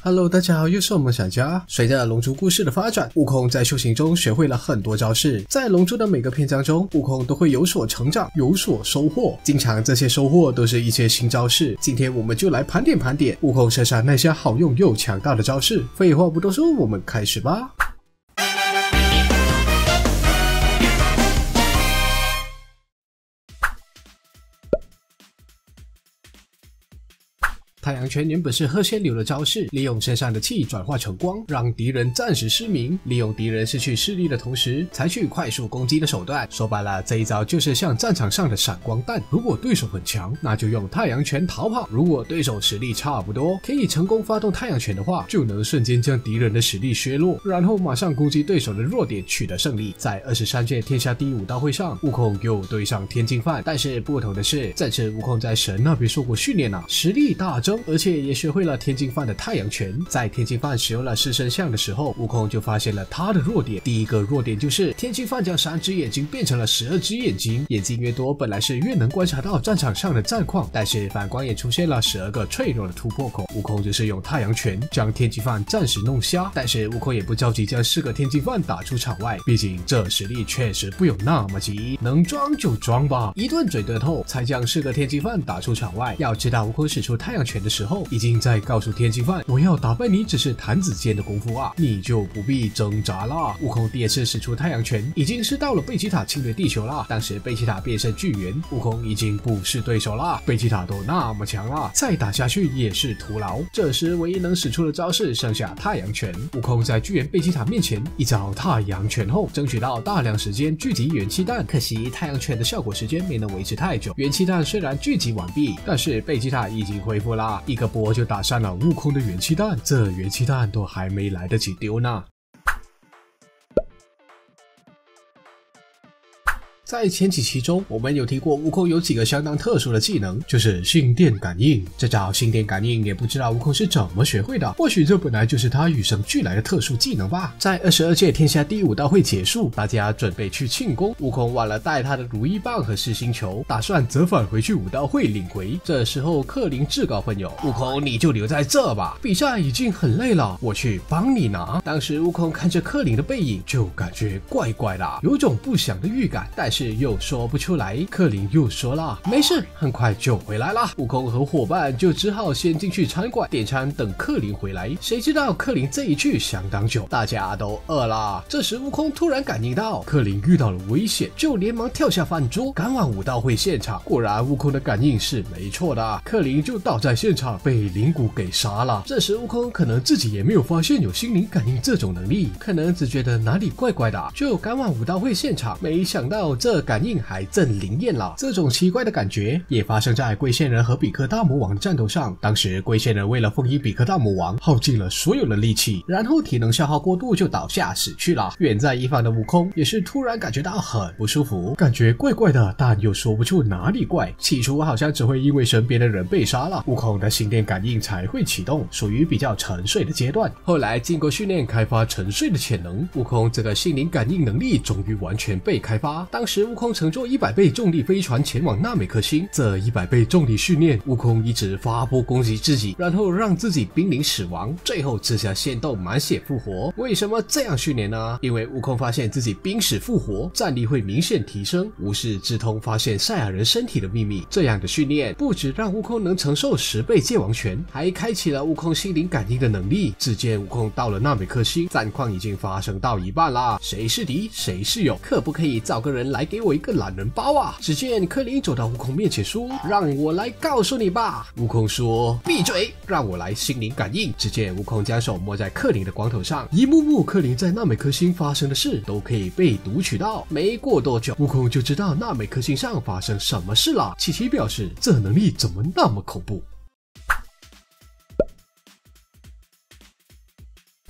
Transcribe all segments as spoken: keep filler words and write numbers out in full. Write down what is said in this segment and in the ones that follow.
Hello， 大家好，又是我们闪家。随着龙珠故事的发展，悟空在修行中学会了很多招式，在龙珠的每个篇章中，悟空都会有所成长，有所收获。经常这些收获都是一些新招式。今天我们就来盘点盘点悟空身上那些好用又强大的招式。废话不多说，我们开始吧。太阳拳原本是鹤仙流的招式，利用身上的气转化成光，让敌人暂时失明，利用敌人失去视力的同时，采取快速攻击的手段。说白了，这一招就是像战场上的闪光弹。如果对手很强，那就用太阳拳逃跑；如果对手实力差不多，可以成功发动太阳拳的话，就能瞬间将敌人的实力削弱，然后马上攻击对手的弱点，取得胜利。在二十三届天下第一武道会上，悟空又对上天津饭，但是不同的是，这次悟空在神那边受过训练啊，实力大增。而且也学会了天津饭的太阳拳。在天津饭使用了四神像的时候，悟空就发现了他的弱点。第一个弱点就是天津饭将三只眼睛变成了十二只眼睛，眼睛越多本来是越能观察到战场上的战况，但是反观也出现了十二个脆弱的突破口。悟空就是用太阳拳将天津饭暂时弄瞎，但是悟空也不着急将四个天津饭打出场外，毕竟这实力确实不有那么急，能装就装吧。一顿嘴遁后才将四个天津饭打出场外。要知道悟空使出太阳拳的时候，已经在告诉天津饭，我要打败你只是弹指间的功夫啊，你就不必挣扎啦。悟空第二次使出太阳拳，已经是到了贝吉塔侵略地球啦。当时贝吉塔变身巨猿，悟空已经不是对手啦。贝吉塔都那么强啦，再打下去也是徒劳。这时唯一能使出的招式剩下太阳拳。悟空在巨猿贝吉塔面前一招太阳拳后，争取到大量时间聚集元气弹。可惜太阳拳的效果时间没能维持太久，元气弹虽然聚集完毕，但是贝吉塔已经恢复啦，一个波就打散了悟空的元气弹，这元气弹都还没来得及丢呢。在前几期中，我们有提过悟空有几个相当特殊的技能，就是心电感应。这招心电感应也不知道悟空是怎么学会的，或许这本来就是他与生俱来的特殊技能吧。在二十二届天下第一武道会结束，大家准备去庆功，悟空忘了带他的如意棒和四星球，打算折返回去武道会领回。这时候克林自告奋勇，悟空你就留在这吧，比赛已经很累了，我去帮你拿。当时悟空看着克林的背影，就感觉怪怪的，有种不祥的预感，但是是又说不出来。克林又说了没事，很快就回来了。悟空和伙伴就只好先进去餐馆点餐等克林回来。谁知道克林这一去相当久，大家都饿了。这时悟空突然感应到克林遇到了危险，就连忙跳下饭桌赶往武道会现场。果然悟空的感应是没错的，克林就倒在现场被灵骨给杀了。这时悟空可能自己也没有发现有心灵感应这种能力，可能只觉得哪里怪怪的，就赶往武道会现场。没想到这感应还真灵验了。这种奇怪的感觉也发生在龟仙人和比克大魔王的战斗上。当时龟仙人为了封印比克大魔王，耗尽了所有的力气，然后体能消耗过度就倒下死去了。远在一方的悟空也是突然感觉到很不舒服，感觉怪怪的，但又说不出哪里怪。起初好像只会因为身边的人被杀了，悟空的心电感应才会启动，属于比较沉睡的阶段。后来经过训练开发沉睡的潜能，悟空这个心灵感应能力终于完全被开发。当时悟空乘坐一百倍重力飞船前往纳美克星，这一百倍重力训练，悟空一直发波攻击自己，然后让自己濒临死亡，最后吃下仙豆满血复活。为什么这样训练呢？因为悟空发现自己濒死复活，战力会明显提升，无师自通发现赛亚人身体的秘密。这样的训练不只让悟空能承受十倍界王拳，还开启了悟空心灵感应的能力。只见悟空到了纳美克星，战况已经发生到一半啦，谁是敌谁是友，可不可以找个人来给我一个懒人包啊！只见克林走到悟空面前说，让我来告诉你吧。悟空说闭嘴，让我来心灵感应。只见悟空将手摸在克林的光头上，一幕幕克林在纳美克星发生的事都可以被读取到。没过多久，悟空就知道纳美克星上发生什么事了。琪琪表示，这能力怎么那么恐怖？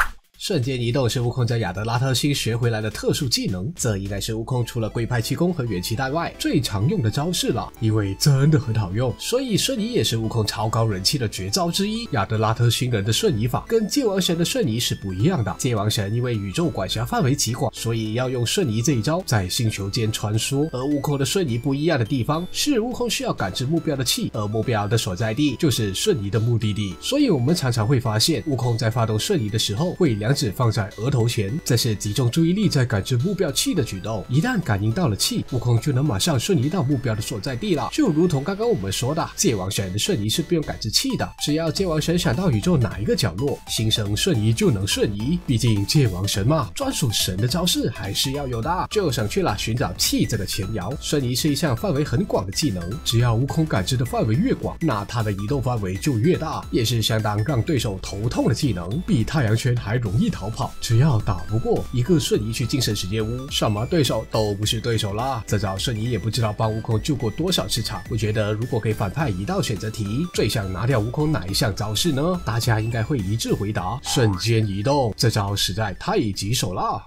瞬间移动是悟空在亚德拉特星学回来的特殊技能，这应该是悟空除了龟派气功和元气弹外最常用的招式了，因为真的很好用，所以瞬移也是悟空超高人气的绝招之一。亚德拉特星人的瞬移法跟界王神的瞬移是不一样的，界王神因为宇宙管辖范围极广，所以要用瞬移这一招在星球间穿梭，而悟空的瞬移不一样的地方是悟空需要感知目标的气，而目标的所在地就是瞬移的目的地，所以我们常常会发现悟空在发动瞬移的时候会两指放在额头前，这是集中注意力在感知目标气的举动，一旦感应到了气，悟空就能马上瞬移到目标的所在地了。就如同刚刚我们说的，界王神的瞬移是不用感知气的，只要界王神想到宇宙哪一个角落，心生瞬移就能瞬移，毕竟界王神嘛，专属神的招式还是要有的，就省去了寻找气这个前摇。瞬移是一项范围很广的技能，只要悟空感知的范围越广，那他的移动范围就越大，也是相当让对手头痛的技能，比太阳拳还容易逃跑，只要打不过一个瞬移去精神世界屋，什么对手都不是对手啦。这招瞬移也不知道帮悟空救过多少次场，我觉得如果给反派一道选择题，最想拿掉悟空哪一项招式呢？大家应该会一致回答瞬间移动，这招实在太棘手了。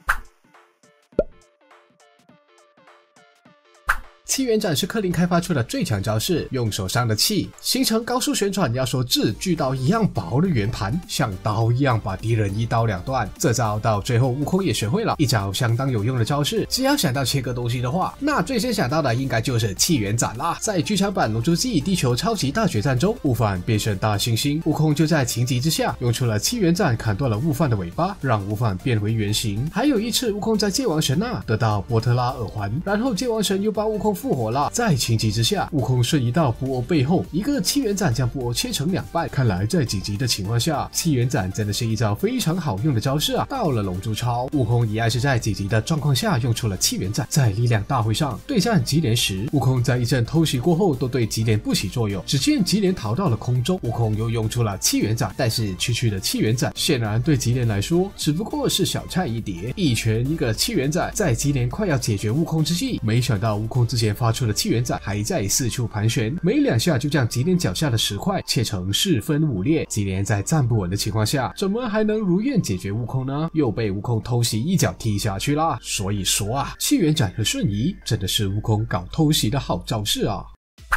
气元斩是克林开发出的最强招式，用手上的气形成高速旋转，要说掷巨刀一样薄的圆盘，像刀一样把敌人一刀两断。这招到最后悟空也学会了，一招相当有用的招式。只要想到切割东西的话，那最先想到的应该就是气元斩啦。在剧场版《龙珠 G 地球超级大决战》中，悟饭变身大猩猩，悟空就在情急之下用出了气元斩，砍断了悟饭的尾巴，让悟饭变回原形。还有一次，悟空在界王神那得到波特拉耳环，然后界王神又帮悟空复活了，在情急之下，悟空瞬移到布欧背后，一个气元斩将布欧切成两半。看来在紧急的情况下，气元斩真的是一招非常好用的招式啊！到了龙珠超，悟空一样是在紧急的状况下用出了气元斩。在力量大会上对战吉连时，悟空在一阵偷袭过后都对吉连不起作用，只见吉连逃到了空中，悟空又用出了气元斩，但是区区的气元斩显然对吉连来说只不过是小菜一碟，一拳一个气元斩，在吉连快要解决悟空之际，没想到悟空之前发出的气元斩还在四处盘旋，没两下就将吉连脚下的石块切成四分五裂。吉连在站不稳的情况下，怎么还能如愿解决悟空呢？又被悟空偷袭一脚踢下去啦。所以说啊，气元斩和瞬移真的是悟空搞偷袭的好招式啊。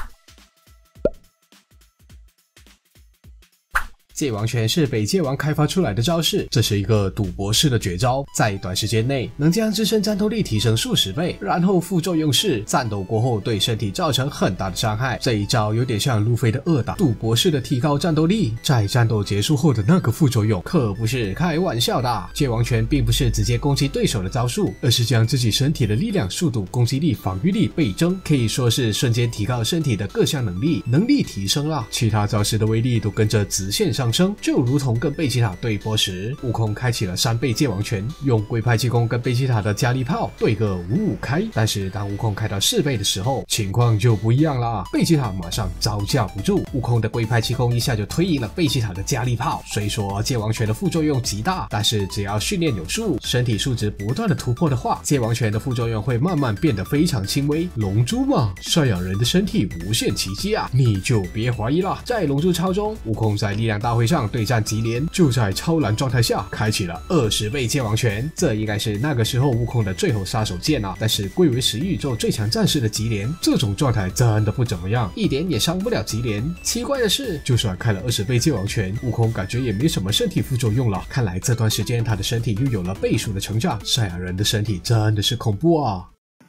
界王拳是北界王开发出来的招式，这是一个赌博式的绝招，在短时间内能将自身战斗力提升数十倍，然后副作用是战斗过后对身体造成很大的伤害。这一招有点像路飞的二打，赌博式的提高战斗力，在战斗结束后的那个副作用可不是开玩笑的。界王拳并不是直接攻击对手的招数，而是将自己身体的力量、速度、攻击力、防御力倍增，可以说是瞬间提高身体的各项能力，能力提升了，其他招式的威力都跟着直线上升。就如同跟贝吉塔对波时，悟空开启了三倍界王拳，用龟派气功跟贝吉塔的加力炮对个五五开。但是当悟空开到四倍的时候，情况就不一样啦，贝吉塔马上招架不住，悟空的龟派气功一下就推赢了贝吉塔的加力炮。虽说界王拳的副作用极大，但是只要训练有素，身体素质不断的突破的话，界王拳的副作用会慢慢变得非常轻微。龙珠嘛，赡养人的身体无限奇迹啊，你就别怀疑了。在龙珠超中，悟空在力量大会上对战吉连，就在超蓝状态下开启了二十倍界王拳，这应该是那个时候悟空的最后杀手锏啊。但是贵为十一宇宙最强战士的吉连，这种状态真的不怎么样，一点也伤不了吉连。奇怪的是，就算开了二十倍界王拳，悟空感觉也没什么身体副作用了。看来这段时间他的身体又有了倍数的成长，赛亚人的身体真的是恐怖啊。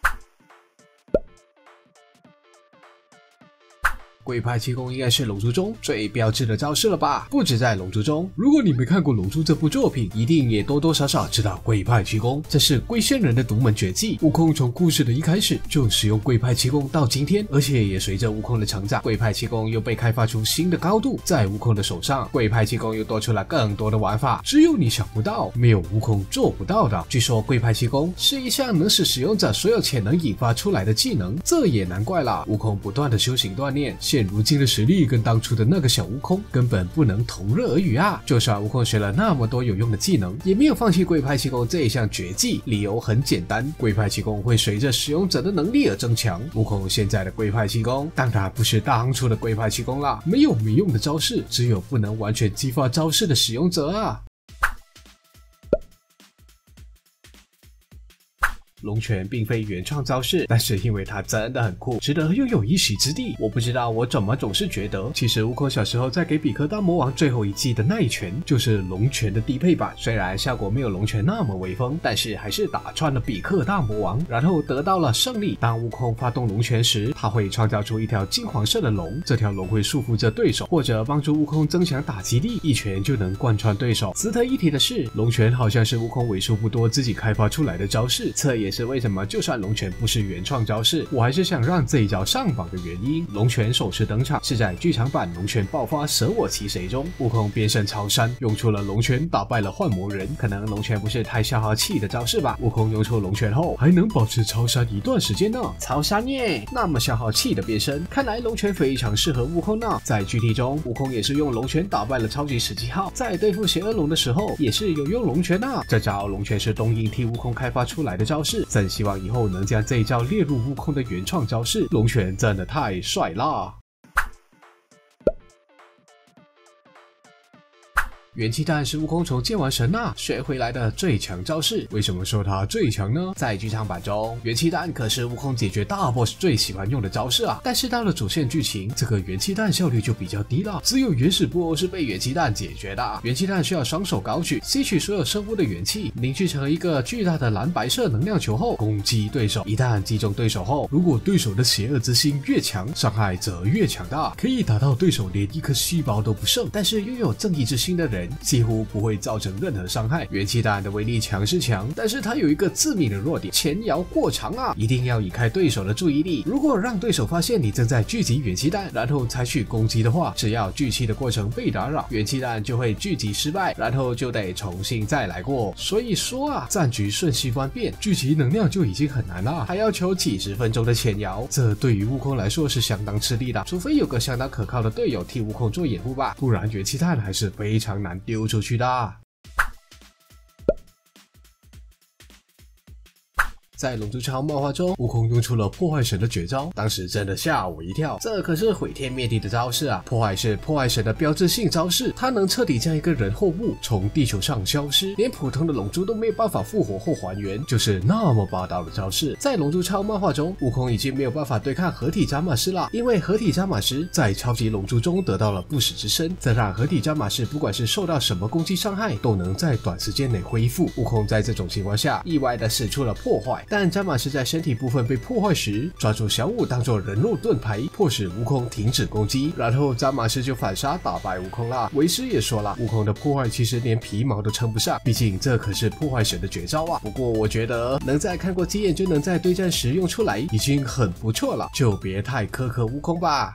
龟派气功应该是龙珠中最标志的招式了吧？不止在龙珠中，如果你没看过龙珠这部作品，一定也多多少少知道龟派气功，这是龟仙人的独门绝技。悟空从故事的一开始就使用龟派气功到今天，而且也随着悟空的成长，龟派气功又被开发出新的高度。在悟空的手上，龟派气功又多出了更多的玩法，只有你想不到，没有悟空做不到的。据说龟派气功是一项能使使用者所有潜能引发出来的技能，这也难怪啦。悟空不断的修行锻炼，现如今的实力跟当初的那个小悟空根本不能同日而语啊！就算悟空学了那么多有用的技能，也没有放弃龟派气功这一项绝技。理由很简单，龟派气功会随着使用者的能力而增强。悟空现在的龟派气功当然不是当初的龟派气功啦，没有没用的招式，只有不能完全激发招式的使用者啊。 龙拳并非原创招式，但是因为它真的很酷，值得拥有一席之地。我不知道我怎么总是觉得，其实悟空小时候在给比克大魔王最后一击的那一拳，就是龙拳的低配版。虽然效果没有龙拳那么威风，但是还是打穿了比克大魔王，然后得到了胜利。当悟空发动龙拳时，他会创造出一条金黄色的龙，这条龙会束缚着对手，或者帮助悟空增强打击力，一拳就能贯穿对手。值得一提的是，龙拳好像是悟空为数不多自己开发出来的招式，这也是为什么就算龙拳不是原创招式，我还是想让这一招上榜的原因。龙拳首次登场是在剧场版龙拳爆发舍我其谁中，悟空变身超山，用出了龙拳打败了幻魔人。可能龙拳不是太消耗气的招式吧，悟空用出龙拳后还能保持超山一段时间呢。超山耶，那么消耗气的变身，看来龙拳非常适合悟空呢。在 G T 中，悟空也是用龙拳打败了超级十七号，在对付邪恶龙的时候也是有用龙拳啊。这招龙拳是东映替悟空开发出来的招式，真希望以后能将这一招列入悟空的原创招式。龙拳真的太帅啦！元气弹是悟空从剑王神那学回来的最强招式。为什么说它最强呢？在剧场版中，元气弹可是悟空解决大 boss 最喜欢用的招式啊。但是到了主线剧情，这个元气弹效率就比较低了，只有原始布欧是被元气弹解决的。元气弹需要双手高举，吸取所有生物的元气，凝聚成一个巨大的蓝白色能量球后攻击对手。一旦击中对手后，如果对手的邪恶之心越强，伤害则越强大，可以打到对手连一颗细胞都不剩。但是拥有正义之心的人几乎不会造成任何伤害。元气弹的威力强是强，但是它有一个致命的弱点，前摇过长啊！一定要移开对手的注意力。如果让对手发现你正在聚集元气弹，然后采取攻击的话，只要聚气的过程被打扰，元气弹就会聚集失败，然后就得重新再来过。所以说啊，战局瞬息万变，聚集能量就已经很难了，还要求几十分钟的前摇，这对于悟空来说是相当吃力的。除非有个相当可靠的队友替悟空做掩护吧，不然元气弹还是非常难丢出去的。在龙珠超漫画中，悟空用出了破坏神的绝招，当时真的吓我一跳，这可是毁天灭地的招式啊！破坏是破坏神的标志性招式，它能彻底将一个人或物从地球上消失，连普通的龙珠都没有办法复活或还原，就是那么霸道的招式。在龙珠超漫画中，悟空已经没有办法对抗合体伽马师了，因为合体伽马师在超级龙珠中得到了不死之身，这让合体伽马师不管是受到什么攻击伤害，都能在短时间内恢复。悟空在这种情况下，意外的使出了破坏。但伽马师在身体部分被破坏时，抓住小舞当作人肉盾牌，迫使悟空停止攻击，然后伽马师就反杀打败悟空啦。为师也说了，悟空的破坏其实连皮毛都称不上，毕竟这可是破坏神的绝招啊。不过我觉得能在看过经验就能在对战时用出来，已经很不错了，就别太苛刻悟空吧。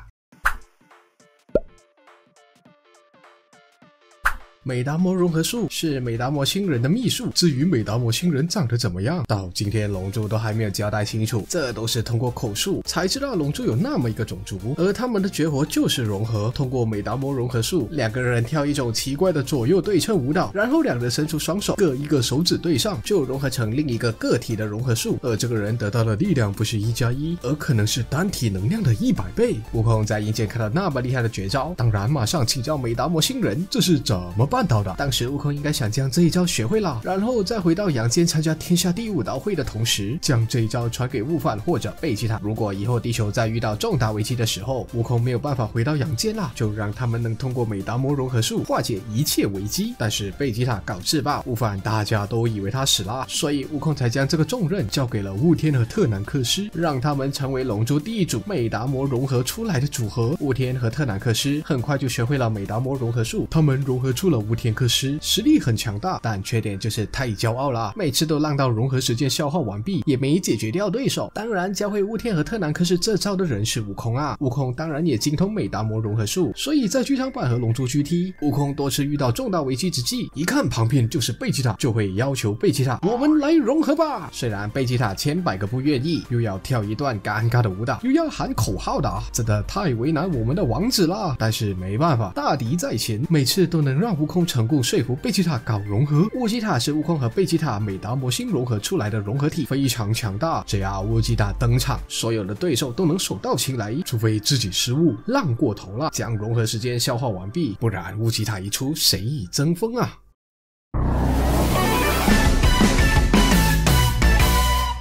美达摩融合术是美达摩星人的秘术，至于美达摩星人长得怎么样，到今天龙珠都还没有交代清楚，这都是通过口述才知道龙珠有那么一个种族，而他们的绝活就是融合。通过美达摩融合术，两个人跳一种奇怪的左右对称舞蹈，然后两人伸出双手，各一个手指对上，就融合成另一个个体的融合术，而这个人得到的力量不是一加一，而可能是单体能量的一百倍。悟空在阴间看到那么厉害的绝招，当然马上请教美达摩星人，这是怎么办办到的。当时悟空应该想将这一招学会了，然后再回到阳间参加天下第一武道会的同时，将这一招传给悟饭或者贝吉塔。如果以后地球在遇到重大危机的时候，悟空没有办法回到阳间啦，就让他们能通过美达摩融合术化解一切危机。但是贝吉塔搞自爆，悟饭大家都以为他死了，所以悟空才将这个重任交给了悟天和特南克斯，让他们成为龙珠第一组美达摩融合出来的组合。悟天和特南克斯很快就学会了美达摩融合术，他们融合出了悟天克斯，实力很强大，但缺点就是太骄傲了，每次都浪到融合时间消耗完毕，也没解决掉对手。当然教会悟天和特南克斯这招的人是悟空啊，悟空当然也精通美达摩融合术，所以在剧场版和龙珠 G T， 悟空多次遇到重大危机之际，一看旁边就是贝吉塔，就会要求贝吉塔我们来融合吧。虽然贝吉塔千百个不愿意，又要跳一段尴尬的舞蹈，又要喊口号的，真的太为难我们的王子了。但是没办法，大敌在前，每次都能让悟空成功说服贝吉塔搞融合。乌吉塔是悟空和贝吉塔美达摩星融合出来的融合体，非常强大，只要乌吉塔登场，所有的对手都能手到擒来，除非自己失误浪过头了，将融合时间消耗完毕，不然乌吉塔一出，谁以争锋啊。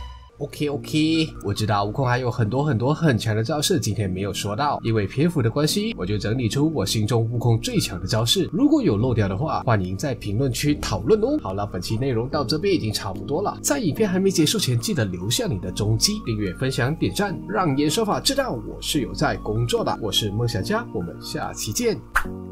OK OK， 我知道悟空还有很多很多很强的招式，今天没有说到，因为篇幅的关系，我就整理出我心中悟空最强的招式。如果有漏掉的话，欢迎在评论区讨论哦。好了，本期内容到这边已经差不多了，在影片还没结束前，记得留下你的踪迹，订阅、分享、点赞，让演说法知道我是有在工作的。我是梦想家，我们下期见。